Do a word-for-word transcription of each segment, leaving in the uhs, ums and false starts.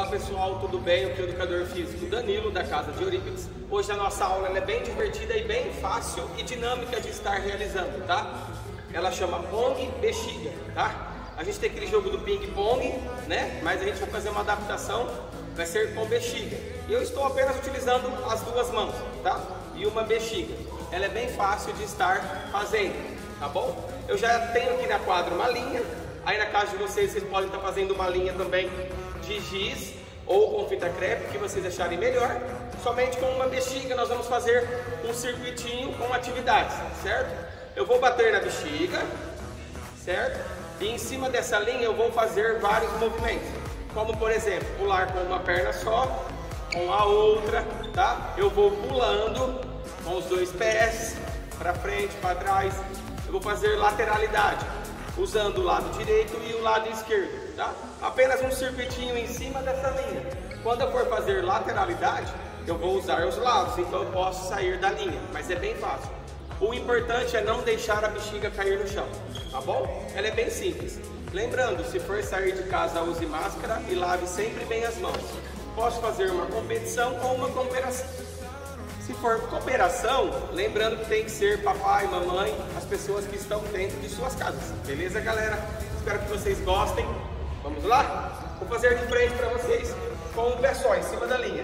pessoal, tudo bem? Aqui é o educador físico Danilo, da Casa de Eurípides. Hoje a nossa aula ela é bem divertida e bem fácil e dinâmica de estar realizando, tá? Ela chama Pong Bexiga, tá? A gente tem aquele jogo do ping-pong, né? Mas a gente vai fazer uma adaptação, vai ser com bexiga. E eu estou apenas utilizando as duas mãos, tá? E uma bexiga. Ela é bem fácil de estar fazendo, tá bom? Eu já tenho aqui na quadra uma linha. Aí na casa de vocês, vocês podem estar fazendo uma linha também de giz ou com fita crepe, que vocês acharem melhor. Somente com uma bexiga nós vamos fazer um circuitinho com atividades, certo? Eu vou bater na bexiga, certo? E em cima dessa linha eu vou fazer vários movimentos, como por exemplo, pular com uma perna só, com a outra, tá? Eu vou pulando com os dois pés, para frente, para trás. Eu vou fazer lateralidade, usando o lado direito e o lado esquerdo, tá? Apenas um circuitinho em cima dessa linha. Quando eu for fazer lateralidade, eu vou usar os lados, então eu posso sair da linha, mas é bem fácil. O importante é não deixar a bexiga cair no chão, tá bom? Ela é bem simples. Lembrando, se for sair de casa, use máscara e lave sempre bem as mãos. Posso fazer uma competição ou uma cooperação. Se for cooperação, lembrando que tem que ser papai, mamãe, as pessoas que estão dentro de suas casas. Beleza, galera? Espero que vocês gostem. Vamos lá? Vou fazer de frente para vocês com o pé só, em cima da linha.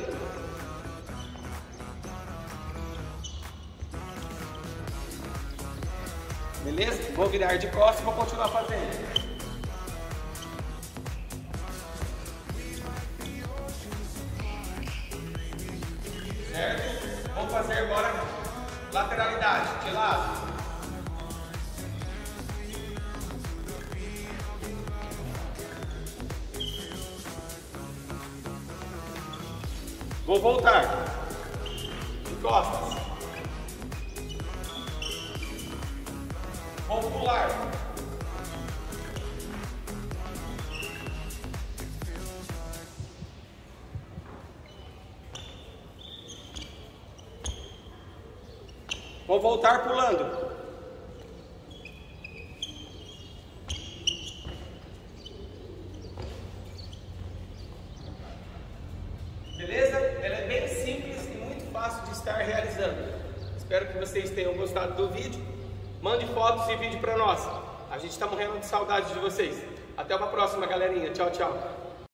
Beleza? Vou virar de costas e vou continuar fazendo. Certo? Vamos fazer agora lateralidade, de lado. Vou voltar. De costas. Vou pular. Vou voltar pulando. Beleza? Ela é bem simples e muito fácil de estar realizando. Espero que vocês tenham gostado do vídeo. Mande fotos e vídeo para nós. A gente está morrendo de saudade de vocês. Até uma próxima, galerinha. Tchau, tchau.